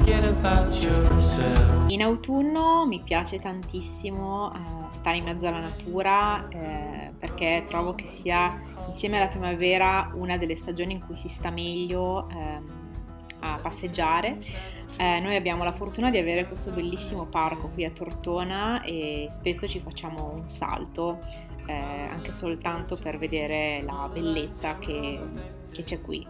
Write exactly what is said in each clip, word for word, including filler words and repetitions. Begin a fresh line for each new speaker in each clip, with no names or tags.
In autunno mi piace tantissimo eh, stare in mezzo alla natura eh, perché trovo che sia, insieme alla primavera, una delle stagioni in cui si sta meglio eh, a passeggiare. Eh, noi abbiamo la fortuna di avere questo bellissimo parco qui a Tortona e spesso ci facciamo un salto eh, anche soltanto per vedere la bellezza che, che c'è qui.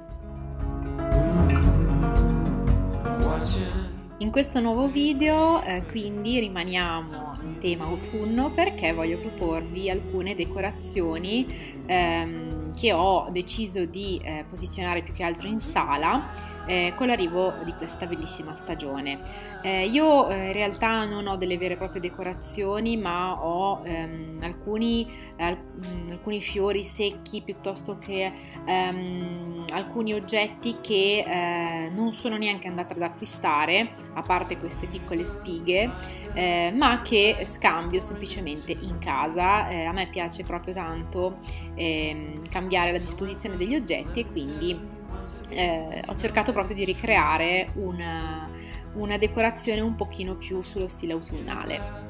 In questo nuovo video eh, quindi rimaniamo in tema autunno perché voglio proporvi alcune decorazioni ehm, che ho deciso di eh, posizionare più che altro in sala eh, con l'arrivo di questa bellissima stagione. Eh, io eh, in realtà non ho delle vere e proprie decorazioni, ma ho ehm, alcuni, alc alcuni fiori secchi piuttosto che ehm, alcuni oggetti che eh, non sono neanche andata ad acquistare, a parte queste piccole spighe, eh, ma che scambio semplicemente in casa. Eh, a me piace proprio tanto eh, cambiare la disposizione degli oggetti e quindi eh, ho cercato proprio di ricreare una, una decorazione un pochino più sullo stile autunnale.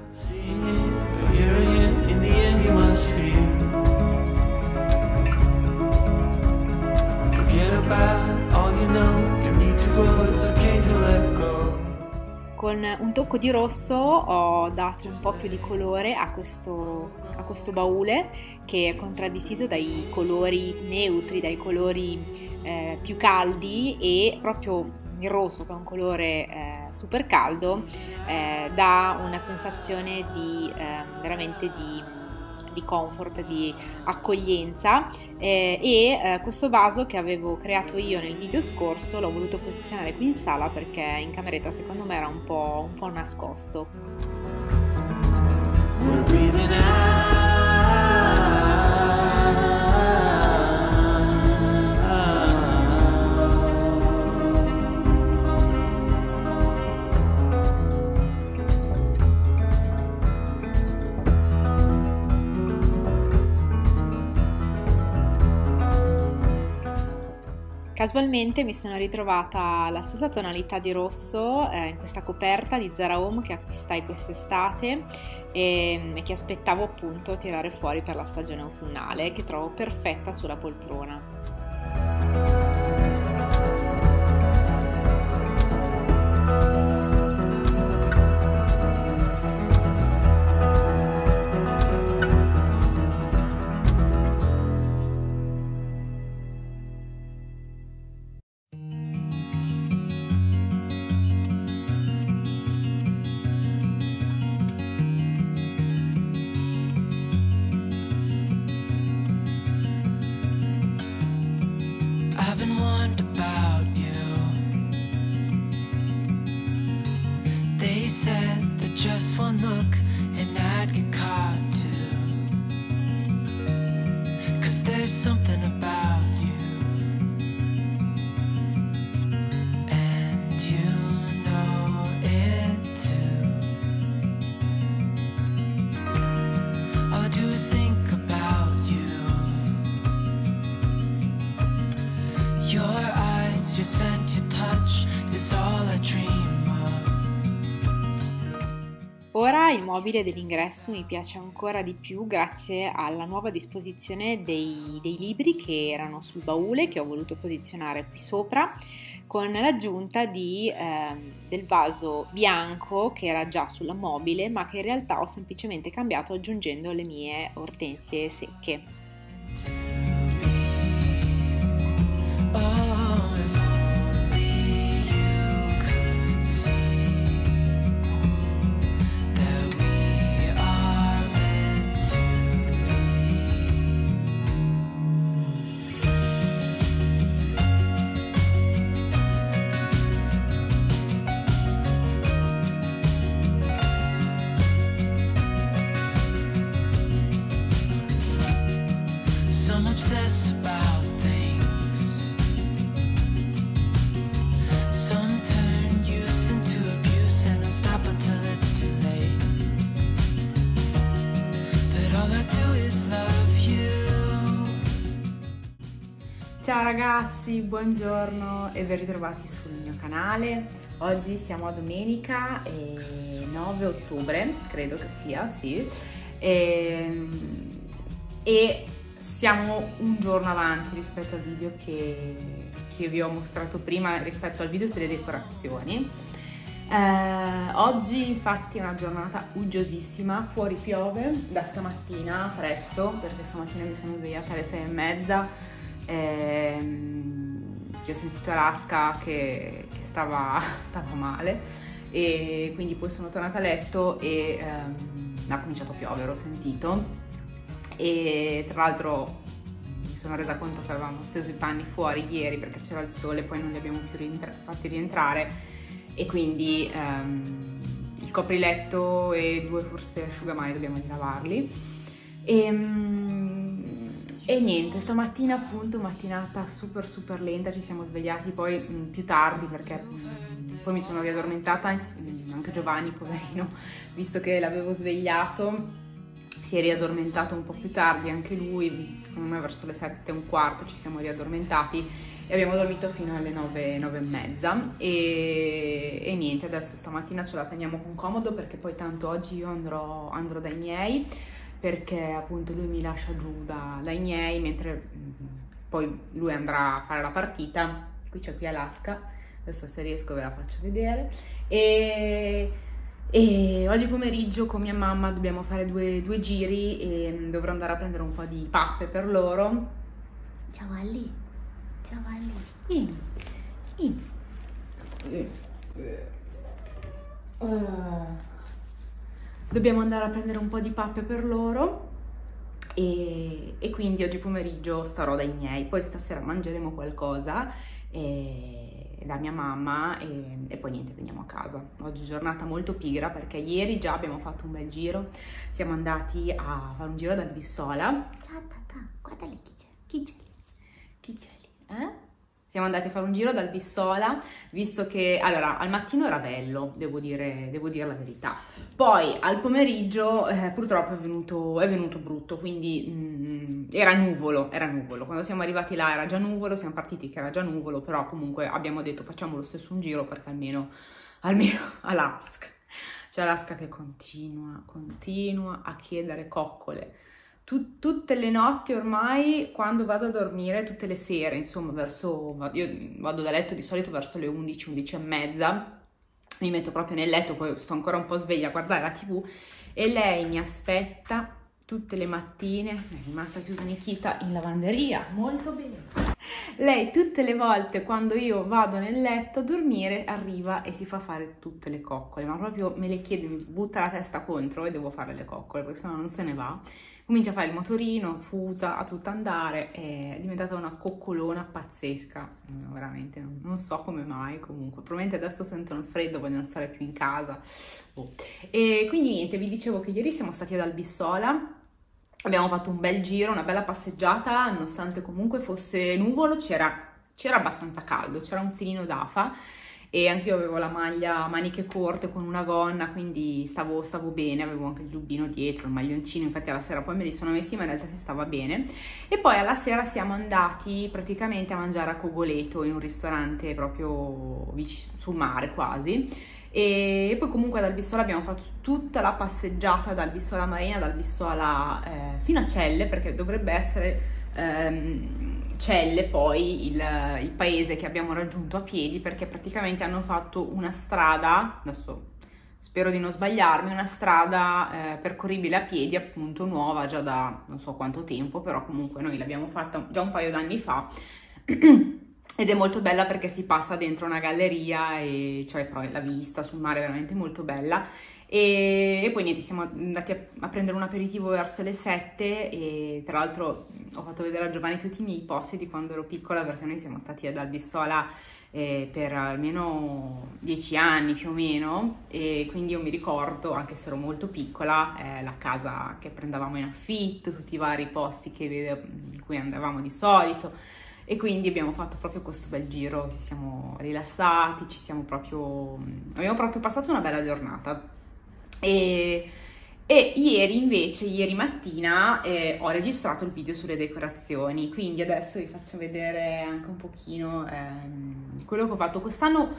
Con un tocco di rosso ho dato un po' più di colore a questo, a questo baule, che è contraddistinto dai colori neutri, dai colori eh, più caldi, e proprio il rosso, che è un colore eh, super caldo, eh, dà una sensazione di eh, veramente di di comfort, di accoglienza eh, e eh, questo vaso che avevo creato io nel video scorso l'ho voluto posizionare qui in sala perché in cameretta secondo me era un po', un po' nascosto. Casualmente mi sono ritrovata la stessa tonalità di rosso eh, in questa coperta di Zara Home che acquistai quest'estate e, e che aspettavo appunto tirare fuori per la stagione autunnale, che trovo perfetta sulla poltrona.
Just one look and I'd get caught too, 'cause there's something about you, and you know it too. All I do is think about you, your eyes, your scent, your touch is all I dream of.
Ora il mobile dell'ingresso mi piace ancora di più grazie alla nuova disposizione dei, dei libri che erano sul baule, che ho voluto posizionare qui sopra, con l'aggiunta di, eh, del vaso bianco che era già sulla mobile, ma che in realtà ho semplicemente cambiato aggiungendo le mie ortensie secche.
Obsess about things. Some turn use into abuse, and I'll stop until it's too late. But all I do is love you.
Ciao ragazzi, buongiorno e ben ritrovati sul mio canale. Oggi siamo a domenica eh, nove ottobre, credo che sia, sì, e, e siamo un giorno avanti rispetto al video che, che vi ho mostrato prima, rispetto al video delle decorazioni. Eh, oggi infatti è una giornata uggiosissima, fuori piove da stamattina presto, perché stamattina mi sono svegliata alle sei e mezza. Ehm, che ho sentito Alaska che, che stava, stava male, e quindi poi sono tornata a letto e ehm, ha cominciato a piovere, ho sentito, e tra l'altro mi sono resa conto che avevamo steso i panni fuori ieri perché c'era il sole, poi non li abbiamo più rientra- fatti rientrare, e quindi ehm, il copriletto e due forse asciugamani dobbiamo lavarli. E, E niente, stamattina appunto mattinata super super lenta, ci siamo svegliati poi mh, più tardi perché mh, poi mi sono riaddormentata, anche Giovanni poverino, visto che l'avevo svegliato, si è riaddormentato un po' più tardi anche lui, secondo me verso le sette e un quarto ci siamo riaddormentati e abbiamo dormito fino alle nove, nove e mezza e, e niente, adesso stamattina ce la teniamo con comodo perché poi tanto oggi io andrò, andrò dai miei, perché appunto lui mi lascia giù da, dai miei, mentre poi lui andrà a fare la partita. Qui c'è qui Alaska, adesso se riesco ve la faccio vedere, e, e oggi pomeriggio con mia mamma dobbiamo fare due, due giri e dovrò andare a prendere un po' di pappe per loro. Ciao Ali, ciao Ali, vieni, vieni. Uh. Dobbiamo andare a prendere un po' di pappe per loro e, e quindi oggi pomeriggio starò dai miei, poi stasera mangeremo qualcosa e, da mia mamma e, e poi niente, veniamo a casa. Oggi giornata molto pigra perché ieri già abbiamo fatto un bel giro, siamo andati a fare un giro dal Bissola. Ciao tata, guarda lì chi c'è, chi c'è lì, chi c'è lì, eh? Siamo andati a fare un giro dal Bissola, visto che, allora, al mattino era bello, devo dire, devo dire la verità. Poi al pomeriggio eh, purtroppo è venuto, è venuto brutto, quindi mm, era nuvolo, era nuvolo. Quando siamo arrivati là era già nuvolo, siamo partiti che era già nuvolo, però comunque abbiamo detto facciamo lo stesso un giro perché almeno, almeno Alaska. C'è Alaska che continua, continua a chiedere coccole. Tut, tutte le notti ormai, quando vado a dormire, tutte le sere, insomma, verso, io vado da letto di solito verso le undici, undici e mezza, mi metto proprio nel letto, poi sto ancora un po' sveglia a guardare la tivù, e lei mi aspetta tutte le mattine, è rimasta chiusa Nikita in lavanderia, molto bene. Lei tutte le volte quando io vado nel letto a dormire arriva e si fa fare tutte le coccole, ma proprio me le chiede, mi butta la testa contro e devo fare le coccole perché sennò non se ne va. Comincia a fare il motorino, fusa, a tutto andare, è diventata una coccolona pazzesca, veramente, non so come mai, comunque, probabilmente adesso sentono il freddo, vogliono stare più in casa. Oh. E quindi niente, vi dicevo che ieri siamo stati ad Albissola, abbiamo fatto un bel giro, una bella passeggiata, nonostante comunque fosse nuvolo, c'era abbastanza caldo, c'era un filino d'afa, e anche io avevo la maglia a maniche corte con una gonna, quindi stavo, stavo bene, avevo anche il giubbino dietro, il maglioncino, infatti alla sera poi me li sono messi, ma in realtà si stava bene. E poi alla sera siamo andati praticamente a mangiare a Cogoleto, in un ristorante proprio vicino, sul mare quasi, e poi comunque ad Albissola abbiamo fatto tutta la passeggiata da Albissola Marina, da Albissola eh, fino a Celle, perché dovrebbe essere ehm, Celle poi il, il paese che abbiamo raggiunto a piedi, perché praticamente hanno fatto una strada, adesso spero di non sbagliarmi, una strada eh, percorribile a piedi, appunto nuova già da non so quanto tempo, però comunque noi l'abbiamo fatta già un paio d'anni fa ed è molto bella perché si passa dentro una galleria e c'è poi la vista sul mare, veramente molto bella. E, e poi niente, siamo andati a, a prendere un aperitivo verso le sette e tra l'altro ho fatto vedere a Giovanni tutti i miei posti di quando ero piccola, perché noi siamo stati ad Albissola eh, per almeno dieci anni più o meno, e quindi io mi ricordo, anche se ero molto piccola, eh, la casa che prendevamo in affitto, tutti i vari posti che, in cui andavamo di solito. E quindi abbiamo fatto proprio questo bel giro, ci siamo rilassati, ci siamo proprio, abbiamo proprio passato una bella giornata. E, E ieri invece, ieri mattina, eh, ho registrato il video sulle decorazioni, quindi adesso vi faccio vedere anche un pochino ehm, quello che ho fatto. Quest'anno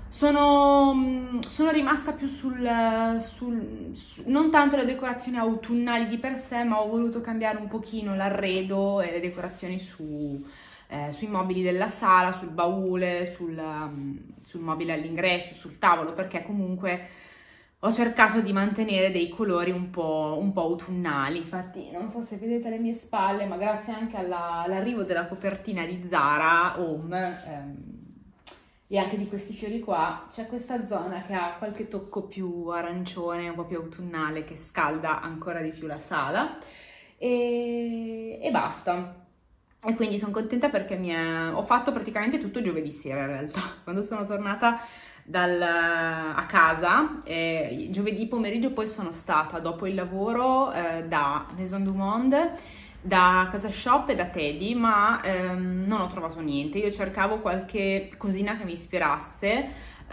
sono, sono rimasta più sul, sul, su, non tanto le decorazioni autunnali di per sé, ma ho voluto cambiare un pochino l'arredo e le decorazioni su, eh, sui mobili della sala, sul baule, sul, um, sul mobile all'ingresso, sul tavolo, perché comunque ho cercato di mantenere dei colori un po', un po' autunnali. Infatti non so se vedete alle mie spalle, ma grazie anche alla, all'arrivo della copertina di Zara Home ehm, e anche di questi fiori qua, c'è questa zona che ha qualche tocco più arancione, un po' più autunnale, che scalda ancora di più la sala, e, e basta. E quindi sono contenta perché mi è... ho fatto praticamente tutto giovedì sera in realtà, quando sono tornata Dal, a casa, eh, giovedì pomeriggio poi sono stata dopo il lavoro eh, da Maison du Monde, da Casa Shop e da Teddy, ma ehm, non ho trovato niente. Io cercavo qualche cosina che mi ispirasse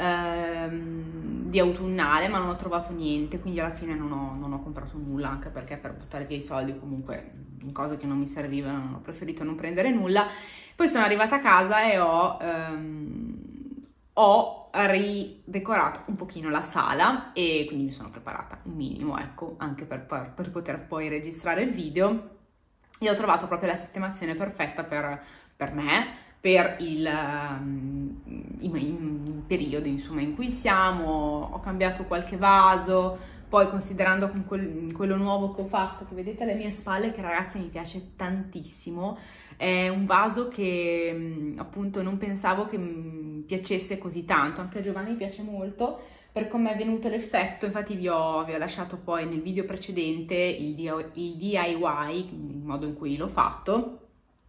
ehm, di autunnale, ma non ho trovato niente, quindi alla fine non ho, non ho comprato nulla, anche perché per buttare via i soldi comunque in cose che non mi servivano ho preferito non prendere nulla. Poi sono arrivata a casa e ho... Ehm, ho ridecorato un pochino la sala e quindi mi sono preparata un minimo, ecco, anche per, per, per poter poi registrare il video, e ho trovato proprio la sistemazione perfetta per, per me, per il, um, il, il periodo insomma in cui siamo. Ho cambiato qualche vaso, poi considerando con quel, quello nuovo che ho fatto, che vedete alle mie spalle, che ragazzi mi piace tantissimo. È un vaso che appunto non pensavo che mi piacesse così tanto, anche a Giovanni piace molto per come è venuto l'effetto. Infatti vi ho, vi ho lasciato poi nel video precedente il, il D I Y, il modo in cui l'ho fatto,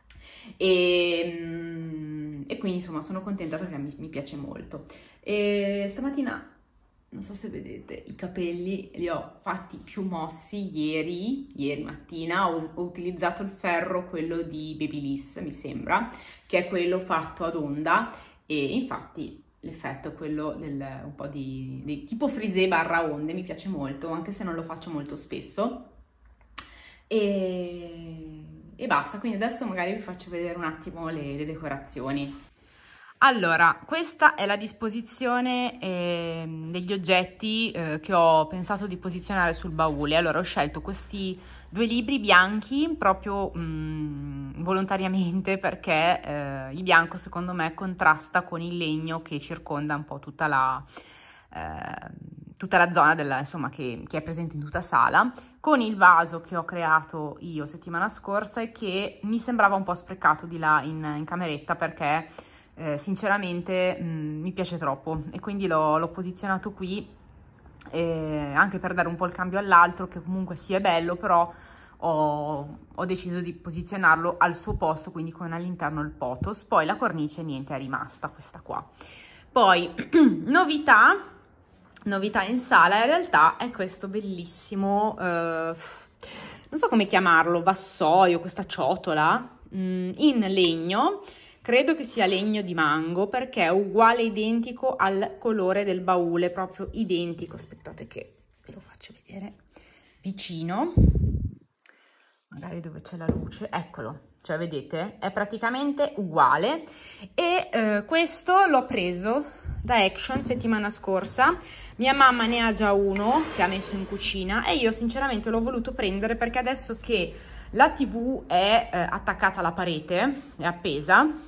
e, e quindi insomma sono contenta perché mi, mi piace molto. E stamattina, non so se vedete, i capelli li ho fatti più mossi ieri, ieri mattina. Ho, ho utilizzato il ferro, quello di Babyliss, mi sembra, che è quello fatto ad onda, e infatti l'effetto è quello del un po' di, di tipo frisé barra onde, mi piace molto, anche se non lo faccio molto spesso. E, e basta, quindi adesso magari vi faccio vedere un attimo le, le decorazioni. Allora, questa è la disposizione eh, degli oggetti eh, che ho pensato di posizionare sul baule. Allora, ho scelto questi due libri bianchi proprio mh, volontariamente, perché eh, il bianco secondo me contrasta con il legno che circonda un po' tutta la, eh, tutta la zona della, insomma, che, che è presente in tutta sala, con il vaso che ho creato io settimana scorsa e che mi sembrava un po' sprecato di là in, in cameretta, perché Eh, sinceramente mh, mi piace troppo, e quindi l'ho posizionato qui, eh, anche per dare un po' il cambio all'altro, che comunque sì è bello, però ho, ho deciso di posizionarlo al suo posto, quindi con all'interno il potos. Poi la cornice niente, è rimasta questa qua. Poi novità novità in sala in realtà è questo bellissimo eh, non so come chiamarlo, vassoio, questa ciotola mh, in legno. Credo che sia legno di mango, perché è uguale, identico al colore del baule, proprio identico. Aspettate che ve lo faccio vedere vicino, magari dove c'è la luce, eccolo, cioè vedete, è praticamente uguale. E eh, questo l'ho preso da Action settimana scorsa, mia mamma ne ha già uno che ha messo in cucina, e io sinceramente l'ho voluto prendere perché adesso che la tivù è eh, attaccata alla parete, è appesa,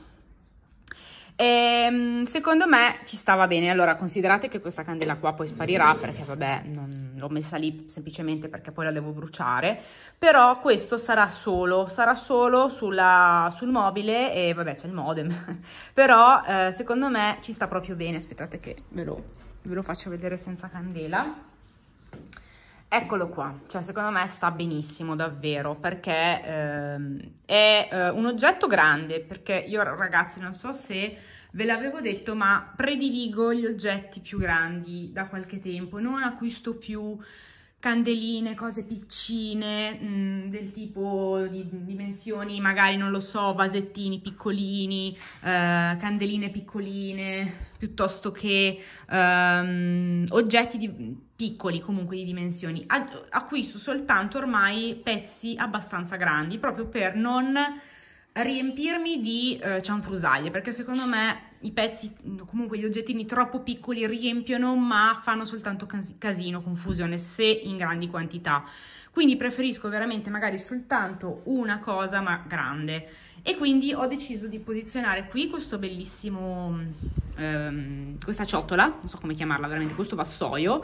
e, secondo me ci stava bene. Allora, considerate che questa candela qua poi sparirà, perché vabbè, l'ho messa lì semplicemente perché poi la devo bruciare, però questo sarà solo, sarà solo sulla, sul mobile, e vabbè c'è il modem, però eh, secondo me ci sta proprio bene. Aspettate che ve lo, ve lo faccio vedere senza candela. Eccolo qua, cioè secondo me sta benissimo davvero, perché ehm, è eh, un oggetto grande, perché io ragazzi non so se ve l'avevo detto, ma prediligo gli oggetti più grandi da qualche tempo, non acquisto più candeline, cose piccine, mh, del tipo di dimensioni, magari non lo so, vasettini piccolini, eh, candeline piccoline, piuttosto che ehm, oggetti di, piccoli comunque di dimensioni. Acquisto soltanto ormai pezzi abbastanza grandi, proprio per non riempirmi di eh, cianfrusaglie, perché secondo me i pezzi, comunque gli oggettini troppo piccoli riempiono, ma fanno soltanto casino, confusione, se in grandi quantità. Quindi preferisco veramente magari soltanto una cosa, ma grande. E quindi ho deciso di posizionare qui questo bellissimo, ehm, questa ciotola, non so come chiamarla veramente, questo vassoio,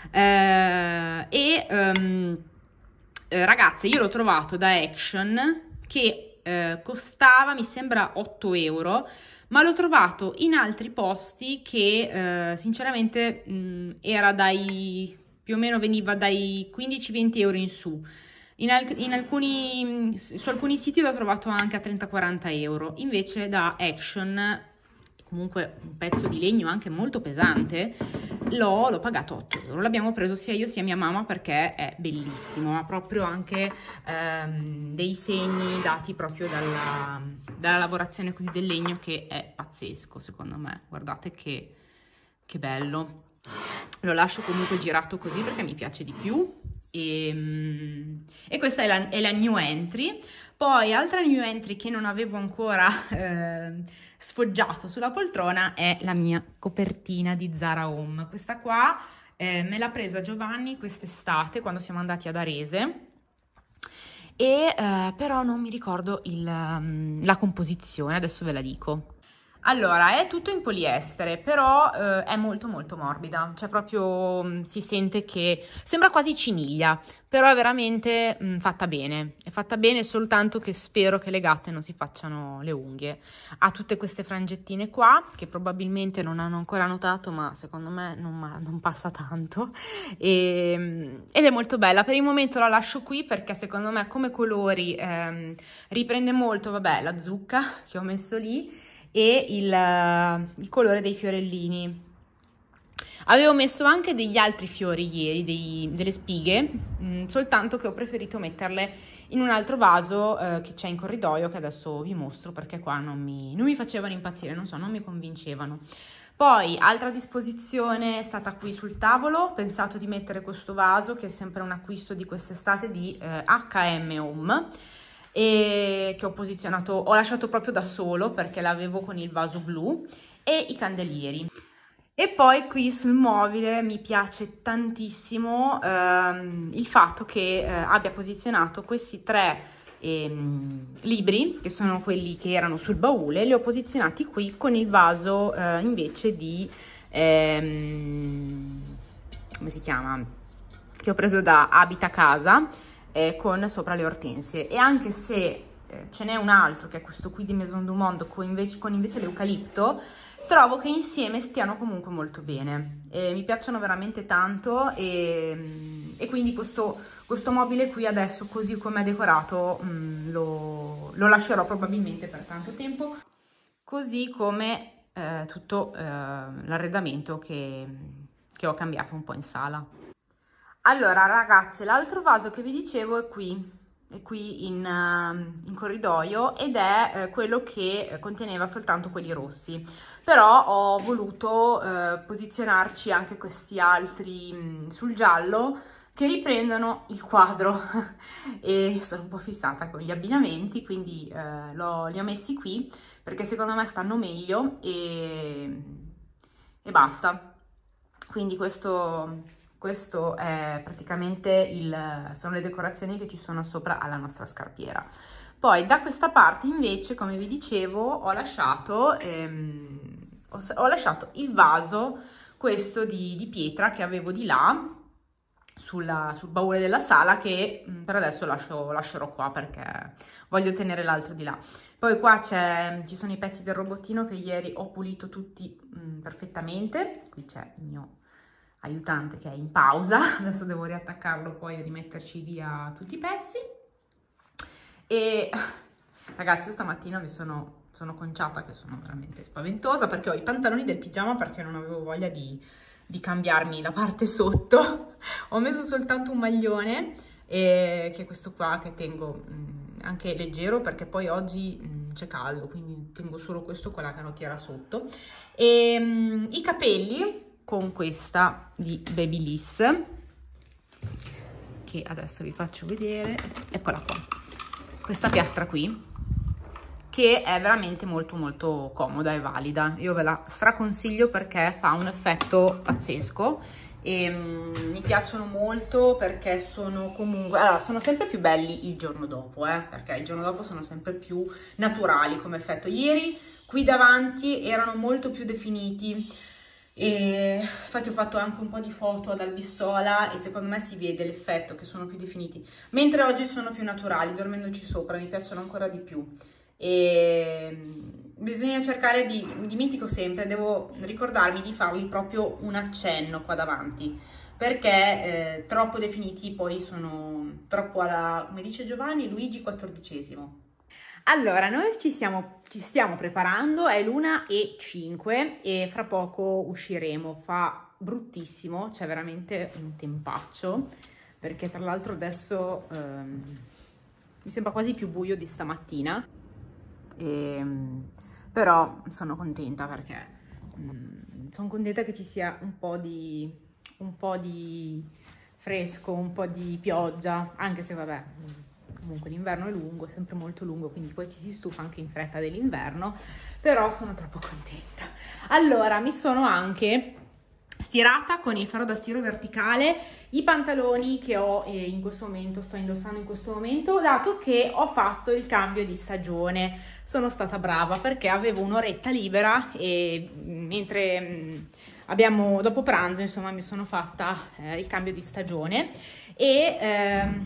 eh, e ehm, eh, ragazze, io l'ho trovato da Action, che eh, costava, mi sembra, otto euro, ma l'ho trovato in altri posti che eh, sinceramente mh, era dai, più o meno veniva dai quindici venti euro in su. In, al, in alcuni, su alcuni siti l'ho trovato anche a trenta quaranta euro, invece da Action, comunque un pezzo di legno anche molto pesante, l'ho pagato otto euro. L'abbiamo preso sia io sia mia mamma perché è bellissimo, ha proprio anche ehm, dei segni dati proprio dalla, dalla lavorazione così del legno, che è pazzesco secondo me. Guardate che, che bello. Lo lascio comunque girato così perché mi piace di più. E, e questa è la, è la new entry. Poi altra new entry che non avevo ancora eh, sfoggiato sulla poltrona è la mia copertina di Zara Home. Questa qua eh, me l'ha presa Giovanni quest'estate quando siamo andati ad Arese, e eh, però non mi ricordo il, um, la composizione, adesso ve la dico. Allora, è tutto in poliestere, però eh, è molto molto morbida, cioè proprio mh, si sente che sembra quasi ciniglia, però è veramente mh, fatta bene, è fatta bene, soltanto che spero che le gatte non si facciano le unghie. Ha tutte queste frangettine qua, che probabilmente non hanno ancora notato, ma secondo me non, ma, non passa tanto, e, mh, ed è molto bella. Per il momento la lascio qui perché secondo me come colori ehm, riprende molto, vabbè, la zucca che ho messo lì, e il, il colore dei fiorellini. Avevo messo anche degli altri fiori ieri, dei, delle spighe, mh, soltanto che ho preferito metterle in un altro vaso eh, che c'è in corridoio, che adesso vi mostro perché qua non mi, non mi facevano impazzire, non so, non mi convincevano. Poi altra disposizione è stata qui sul tavolo, ho pensato di mettere questo vaso, che è sempre un acquisto di quest'estate di eh, H e M Home, e che ho posizionato, ho lasciato proprio da solo perché l'avevo con il vaso blu, e i candelieri. E poi qui sul mobile mi piace tantissimo ehm, il fatto che eh, abbia posizionato questi tre ehm, libri, che sono quelli che erano sul baule, li ho posizionati qui con il vaso eh, invece di ehm, come si chiama, che ho preso da Abita Casa, Eh, con sopra le ortensie. E anche se eh, ce n'è un altro, che è questo qui di Maison du Monde con invece, con invece l'eucalipto, trovo che insieme stiano comunque molto bene, e mi piacciono veramente tanto, e, e quindi questo, questo mobile qui adesso, così come è decorato, mh, lo, lo lascerò probabilmente per tanto tempo, così come eh, tutto eh, l'arredamento che, che ho cambiato un po' in sala. Allora ragazze, l'altro vaso che vi dicevo è qui, è qui in, uh, in corridoio, ed è uh, quello che conteneva soltanto quelli rossi, però ho voluto uh, posizionarci anche questi altri mh, sul giallo, che riprendono il quadro e sono un po' fissata con gli abbinamenti, quindi uh, lo, li ho messi qui perché secondo me stanno meglio, e, e basta. Quindi questo... Questo è praticamente il, sono le decorazioni che ci sono sopra alla nostra scarpiera. Poi da questa parte invece, come vi dicevo, ho lasciato, ehm, ho, ho lasciato il vaso, questo di, di pietra che avevo di là, sulla, sul baule della sala, che mh, per adesso lascio, lascerò qua perché voglio tenere l'altro di là. Poi qua ci sono i pezzi del robottino che ieri ho pulito tutti mh, perfettamente. Qui c'è il mio aiutante che è in pausa, adesso devo riattaccarlo poi e rimetterci via tutti i pezzi. E ragazzi, stamattina mi sono, sono conciata che sono veramente spaventosa perché ho i pantaloni del pigiama, perché non avevo voglia di, di cambiarmi la parte sotto. Ho messo soltanto un maglione, eh, che è questo qua, che tengo mh, anche leggero, perché poi oggi mh, c'è caldo, quindi tengo solo questo con la canottiera sotto. E mh, i capelli con questa di Babyliss, che adesso vi faccio vedere, eccola qua, questa piastra qui, che è veramente molto molto comoda e valida. Io ve la straconsiglio perché fa un effetto pazzesco e mm, mi piacciono molto, perché sono comunque, allora, sono sempre più belli il giorno dopo, eh, perché il giorno dopo sono sempre più naturali come effetto. Ieri qui davanti erano molto più definiti, e infatti ho fatto anche un po' di foto dal Vissola e secondo me si vede l'effetto che sono più definiti, mentre oggi sono più naturali, dormendoci sopra mi piacciono ancora di più. E bisogna cercare di, mi dimentico sempre, devo ricordarmi di fargli proprio un accenno qua davanti, perché eh, troppo definiti poi sono troppo alla, come dice Giovanni, Luigi quattordicesimo. Allora, noi ci, siamo, ci stiamo preparando, è l'una e cinque e fra poco usciremo. Fa bruttissimo, c'è veramente un tempaccio, perché tra l'altro adesso ehm, mi sembra quasi più buio di stamattina. E, però sono contenta perché mh, sono contenta che ci sia un po' di un po' di fresco, un po' di pioggia, anche se vabbè, comunque l'inverno è lungo, è sempre molto lungo, quindi poi ci si stufa anche in fretta dell'inverno, però sono troppo contenta. Allora, mi sono anche stirata con il ferro da stiro verticale i pantaloni che ho eh, in questo momento, sto indossando in questo momento, dato che ho fatto il cambio di stagione. Sono stata brava perché avevo un'oretta libera e mentre mh, abbiamo, dopo pranzo, insomma, mi sono fatta eh, il cambio di stagione e ehm,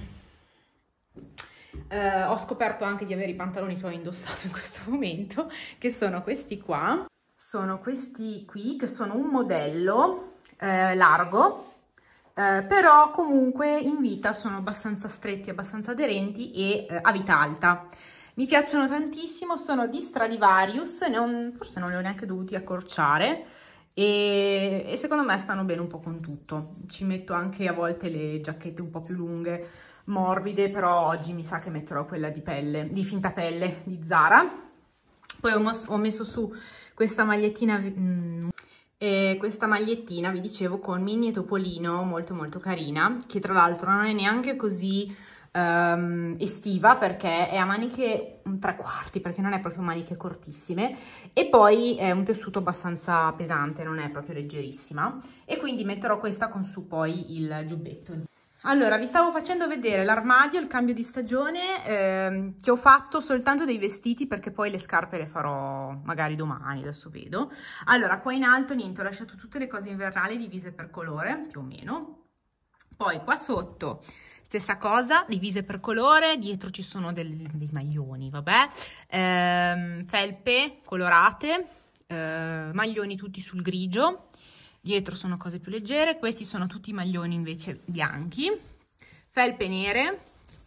eh, ho scoperto anche di avere i pantaloni che ho indossato in questo momento, che sono questi qua. Sono questi qui, che sono un modello eh, largo, eh, però comunque in vita sono abbastanza stretti, abbastanza aderenti e eh, a vita alta. Mi piacciono tantissimo, sono di Stradivarius, ne ho, forse non li ho neanche dovuti accorciare e, e secondo me stanno bene un po' con tutto. Ci metto anche a volte le giacchette un po' più lunghe, morbide, però oggi mi sa che metterò quella di pelle, di finta pelle di Zara. Poi ho, ho messo su questa magliettina, mh, e questa magliettina, vi dicevo, con mini e topolino, molto molto carina, che tra l'altro non è neanche così um, estiva, perché è a maniche tre quarti, perché non è proprio maniche cortissime, e poi è un tessuto abbastanza pesante, non è proprio leggerissima, e quindi metterò questa con su poi il giubbetto. Allora, vi stavo facendo vedere l'armadio, il cambio di stagione, ehm, che ho fatto soltanto dei vestiti, perché poi le scarpe le farò magari domani, adesso vedo. Allora, qua in alto, niente, ho lasciato tutte le cose invernali divise per colore, più o meno. Poi qua sotto, stessa cosa, divise per colore, dietro ci sono del, dei maglioni, vabbè, ehm, felpe colorate, eh, maglioni tutti sul grigio. Dietro sono cose più leggere, questi sono tutti maglioni invece bianchi, felpe nere,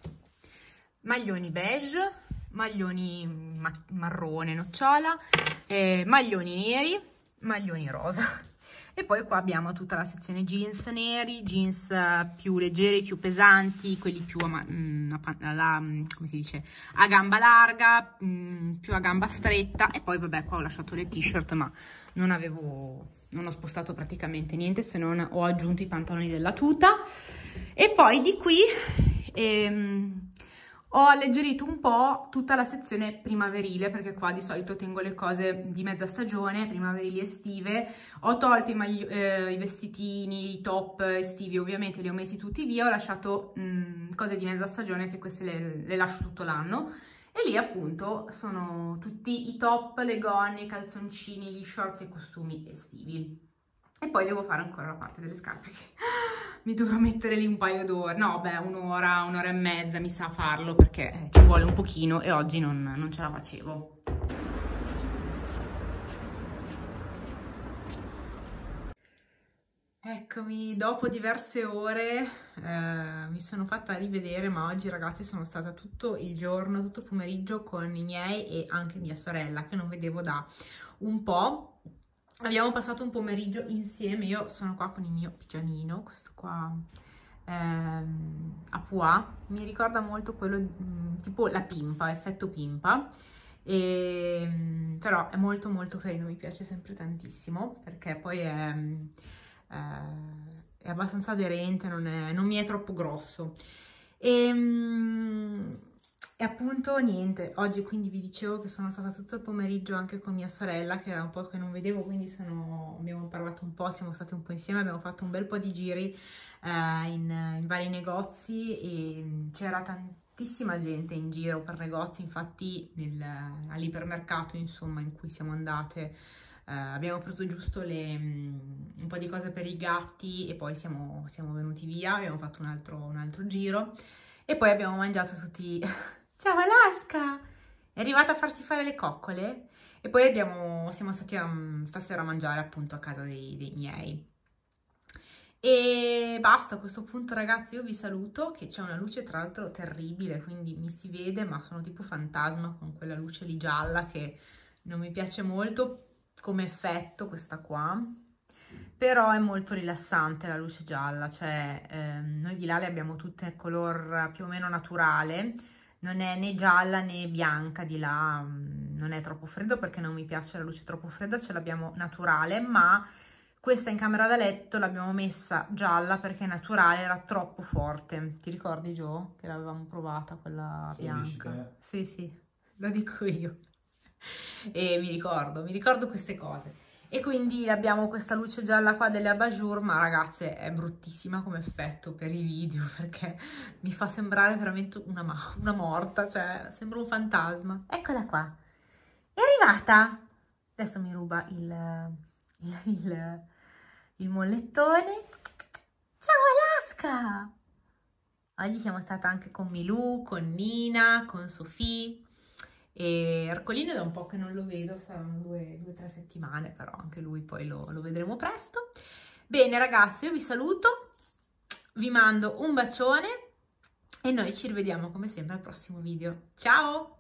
maglioni beige, maglioni ma marrone nocciola, eh, maglioni neri, maglioni rosa. E poi qua abbiamo tutta la sezione jeans neri, jeans più leggeri, più pesanti, quelli più a, mh, a, la, come si dice, a gamba larga, mh, più a gamba stretta. E poi vabbè, qua ho lasciato le t-shirt, ma non avevo... non ho spostato praticamente niente, se non ho aggiunto i pantaloni della tuta. E poi di qui ehm, ho alleggerito un po' tutta la sezione primaverile, perché qua di solito tengo le cose di mezza stagione, primaverili estive. Ho tolto i, eh, i vestitini, i top estivi, ovviamente li ho messi tutti via, ho lasciato mh, cose di mezza stagione, che queste le, le lascio tutto l'anno. E lì appunto sono tutti i top, le gonne, i calzoncini, gli shorts e i costumi estivi. E poi devo fare ancora la parte delle scarpe, che mi dovrò mettere lì un paio d'ore, no beh, un'ora, un'ora e mezza mi sa farlo, perché ci vuole un pochino e oggi non, non ce la facevo. Eccomi, dopo diverse ore eh, mi sono fatta rivedere, ma oggi ragazzi sono stata tutto il giorno, tutto il pomeriggio con i miei e anche mia sorella, che non vedevo da un po'. abbiamo passato un pomeriggio insieme. Io sono qua con il mio pigiamino, questo qua ehm, a pois, mi ricorda molto quello mh, tipo la pimpa, effetto pimpa, e, però è molto molto carino, mi piace sempre tantissimo perché poi è, eh, è abbastanza aderente, non, è, non mi è troppo grosso. E, mh, e appunto niente, oggi quindi vi dicevo che sono stata tutto il pomeriggio anche con mia sorella, che era un po' che non vedevo, quindi sono, abbiamo parlato un po', siamo stati un po' insieme, abbiamo fatto un bel po' di giri eh, in, in vari negozi e c'era tantissima gente in giro per negozi, infatti nel, all'ipermercato insomma in cui siamo andate eh, abbiamo preso giusto le, un po' di cose per i gatti e poi siamo, siamo venuti via, abbiamo fatto un altro, un altro giro e poi abbiamo mangiato tutti... Ciao Alaska! È arrivata a farsi fare le coccole e poi abbiamo, siamo stati a, stasera a mangiare appunto a casa dei, dei miei. E basta, a questo punto ragazzi io vi saluto, che c'è una luce tra l'altro terribile, quindi mi si vede ma sono tipo fantasma con quella luce lì gialla che non mi piace molto come effetto questa qua. Però è molto rilassante la luce gialla, cioè ehm, noi di là le abbiamo tutte color più o meno naturale, non è né gialla né bianca di là, non è troppo freddo perché non mi piace la luce troppo fredda, ce l'abbiamo naturale, ma questa in camera da letto l'abbiamo messa gialla perché naturale era troppo forte. Ti ricordi Gio che l'avevamo provata quella bianca? Sì, sì, lo dico io. E mi ricordo, mi ricordo queste cose. E quindi abbiamo questa luce gialla qua delle Abajur, ma ragazze è bruttissima come effetto per i video perché mi fa sembrare veramente una, una morta, cioè sembra un fantasma. Eccola qua, è arrivata! Adesso mi ruba il, il, il, il mollettone. Ciao Alaska! Oggi siamo state anche con Milù, con Nina, con Sofì. E Ercolino da un po' che non lo vedo, saranno due o tre settimane, però anche lui poi lo, lo vedremo presto. Bene ragazzi, io vi saluto, vi mando un bacione e noi ci rivediamo come sempre al prossimo video. Ciao!